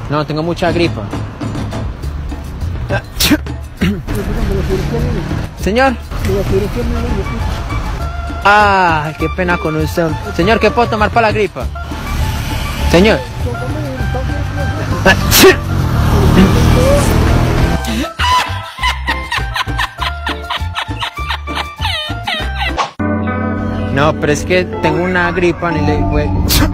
No, tengo mucha gripa. Señor. Ay, qué pena con usted. Señor, ¿qué puedo tomar para la gripa? Señor. No, pero es que tengo una gripa ni le...